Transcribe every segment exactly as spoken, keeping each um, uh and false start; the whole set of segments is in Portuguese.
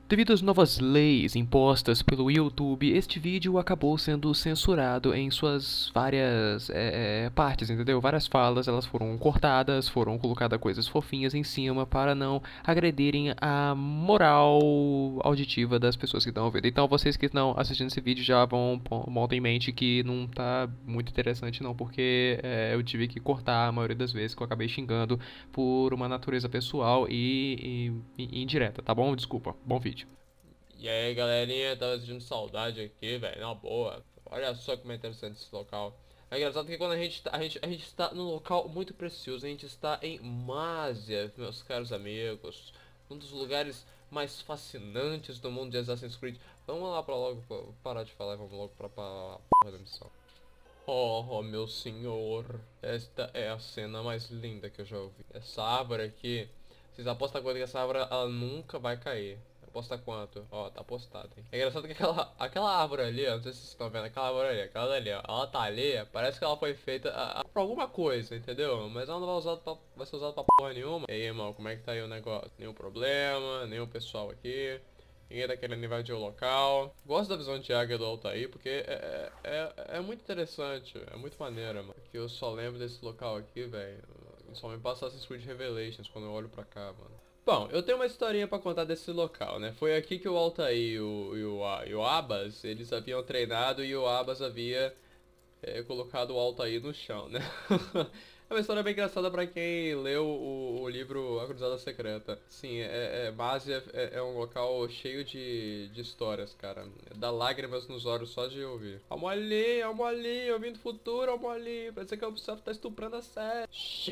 Devido às novas leis impostas pelo YouTube, este vídeo acabou sendo censurado em suas várias é, é, partes, entendeu? Várias falas, elas foram cortadas, foram colocadas coisas fofinhas em cima para não agredirem a moral auditiva das pessoas que estão ouvindo. Então vocês que estão assistindo esse vídeo já vão montar em mente que não tá muito interessante não, porque é, eu tive que cortar a maioria das vezes que eu acabei xingando por uma natureza pessoal e, e, e indireta, tá bom? Desculpa, bom vídeo. E aí, galerinha, tava sentindo saudade aqui, velho, na boa. Olha só como é interessante esse local. É engraçado que quando a gente, tá, a gente, a gente está num local muito precioso, a gente está em Mazia, meus caros amigos. Um dos lugares mais fascinantes do mundo de Assassin's Creed. Vamos lá pra logo, pra, parar de falar, vamos logo pra, pra porra da missão. Oh, oh, meu senhor, esta é a cena mais linda que eu já ouvi. Essa árvore aqui, vocês apostam quanto que essa árvore ela nunca vai cair. Aposta quanto? Ó, tá apostado, hein? É engraçado que aquela, aquela árvore ali, ó, não sei se vocês estão vendo, aquela árvore ali, aquela ali, ó, ela tá ali, parece que ela foi feita a, a, pra alguma coisa, entendeu? Mas ela não vai, usar pra, vai ser usada pra porra nenhuma. E aí, irmão, como é que tá aí o negócio? Nenhum problema, nenhum pessoal aqui. Ninguém tá querendo invadir o local. Gosto da visão de águia do Altair, porque é, é, é, é muito interessante, é muito maneiro, mano. Que eu só lembro desse local aqui, velho. Só me passa Assassin's Creed Revelations quando eu olho pra cá, mano. Bom, eu tenho uma historinha pra contar desse local, né? Foi aqui que o Altair e o, e o, e o Abbas, eles haviam treinado e o Abbas havia é, colocado o Altair no chão, né? É uma história bem engraçada pra quem leu o, o livro A Cruzada Secreta. Sim, é, é, Mazia é, é um local cheio de, de histórias, cara. Dá lágrimas nos olhos só de ouvir. Almo ali, almo ali, eu vim do futuro, almo ali. Parece que o Ubisoft tá estuprando a série.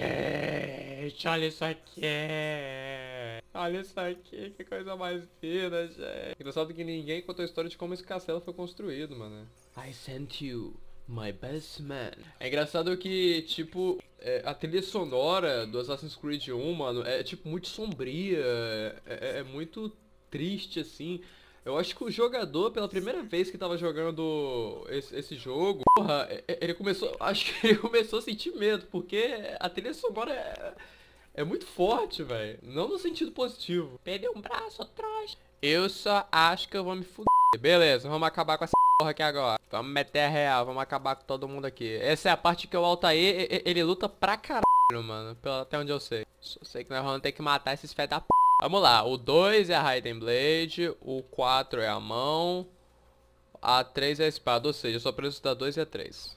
Gente, olha isso aqui. Olha isso aqui, que coisa mais fina, gente. Engraçado que ninguém contou a história de como esse castelo foi construído, mano. I sent you. My best man. É engraçado que, tipo, é, a trilha sonora do Assassin's Creed um, mano, é, tipo, muito sombria, é, é, é muito triste, assim. Eu acho que o jogador, pela primeira vez que tava jogando esse, esse jogo, porra, é, é, ele começou, acho que ele começou a sentir medo, porque a trilha sonora é, é muito forte, velho. Não no sentido positivo. Perdeu um braço, trouxa. Eu só acho que eu vou me fuder. Beleza, vamos acabar com essa porra aqui agora. Vamos meter a real, vamos acabar com todo mundo aqui. Essa é a parte que o Altair, ele, ele luta pra caralho, mano. Pelo, até onde eu sei. Só sei que nós vamos ter que matar esses fé da p. Vamos lá, o dois é a Raiden Blade, o quatro é a mão, a três é a espada, ou seja, eu só preciso da dois e a três.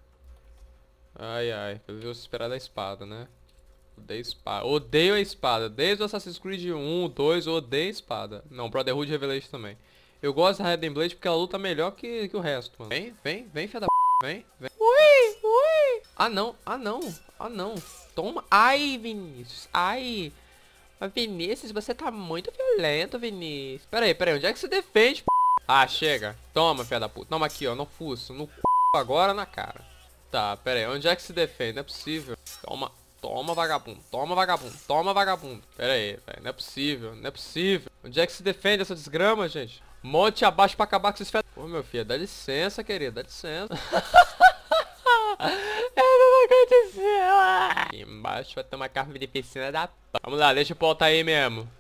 Ai, ai, eu vou esperar da espada, né? Odeio espada. Odeio a espada. Desde o Assassin's Creed um, dois, eu odeio a espada. Não, Brotherhood e Revelation também. Eu gosto da Raiden Blade porque ela luta melhor que, que o resto, mano. Vem, vem, vem, filha da p. Vem, vem. Ui, ui. Ah, não, ah, não, ah, não. Toma. Ai, Vinícius. Ai. Mas, Vinícius, você tá muito violento, Vinícius. Pera aí, pera aí. Onde é que você defende, p? Ah, chega. Toma, filha da puta. Toma aqui, ó. No fuço. No c... agora na cara. Tá, pera aí. Onde é que se defende? Não é possível. Toma. Toma, vagabundo. Toma, vagabundo. Toma, vagabundo. Pera aí, velho. Não é possível. Não é possível. Onde é que se defende essa desgrama, gente? Monte abaixo pra acabar com esses fed... Ô, meu filho, dá licença, querido. Dá licença. É, não aconteceu. Aqui embaixo vai ter uma carne de piscina da p... Vamos lá, deixa eu voltar aí mesmo.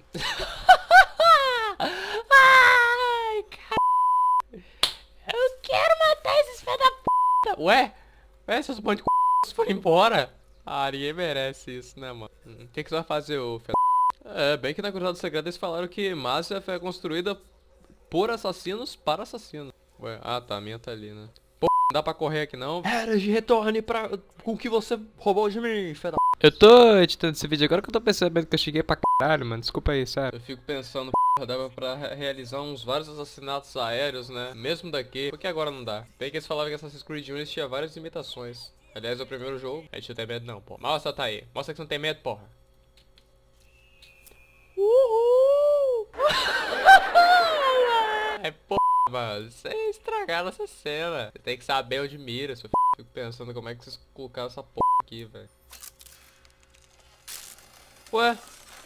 Ai, cara. Eu quero matar esses fed da p... Ué? Ué, seus bandos de c... foram embora? Ah, ninguém merece isso, né, mano? O hum, que, que você vai fazer, ô filho? É, bem que na Cruzada Secreta eles falaram que Mazia foi construída por assassinos para assassinos. Ué, ah tá, a minha tá ali, né? Pô, não dá pra correr aqui não. Era de retorne pra... com o que você roubou de mim, filho da... Eu tô editando esse vídeo agora que eu tô percebendo que eu cheguei pra caralho, mano. Desculpa aí, sério. Eu fico pensando, p***, dava pra realizar uns vários assassinatos aéreos, né? Mesmo daqui. Por que agora não dá? Bem que eles falavam que Assassin's Creed um tinha várias limitações. Aliás, é o primeiro jogo. A gente não tem medo não, pô. Mostra, tá aí. Mostra que você não tem medo, porra. Uhul! É, porra, mano. Vocês estragaram essa cena. Você tem que saber onde mira, seu f... Fico pensando como é que vocês colocaram essa porra aqui, velho. Ué?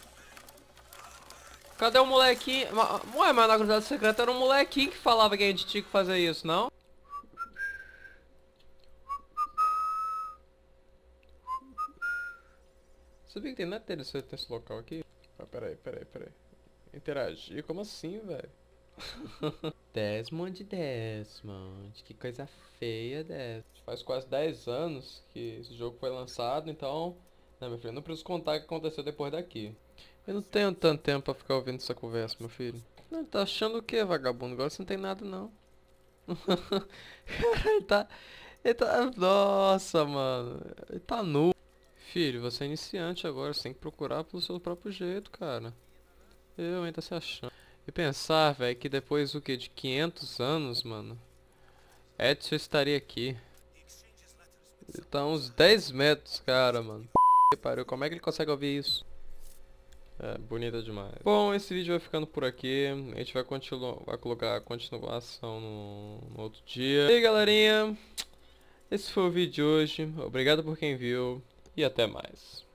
Cadê o molequinho? Ué, mas na Cruzada Secreta era um molequinho que falava que a gente tinha que fazer isso, não? Sabia que tem nada interessante nesse local aqui? Ah, peraí, peraí, peraí. Interagir? Como assim, velho? Desmond, Desmond, que coisa feia, Desmond. Faz quase dez anos que esse jogo foi lançado, então, né, meu filho, eu não preciso contar o que aconteceu depois daqui. Eu não tenho tanto tempo pra ficar ouvindo essa conversa, meu filho. Não, tá achando o que, vagabundo? Agora você não tem nada, não. Ele tá... Ele tá... Nossa, mano. Ele tá nu. Filho, você é iniciante agora, você tem que procurar pelo seu próprio jeito, cara. Eu ainda tá se achando. E pensar, velho, que depois o que? De quinhentos anos, mano, Edson estaria aqui. Ele tá a uns dez metros, cara, mano. Que pariu, como é que ele consegue ouvir isso? É, bonita demais. Bom, esse vídeo vai ficando por aqui. A gente vai continuar, vai colocar a continuação no, no outro dia. E aí, galerinha, esse foi o vídeo de hoje. Obrigado por quem viu e até mais.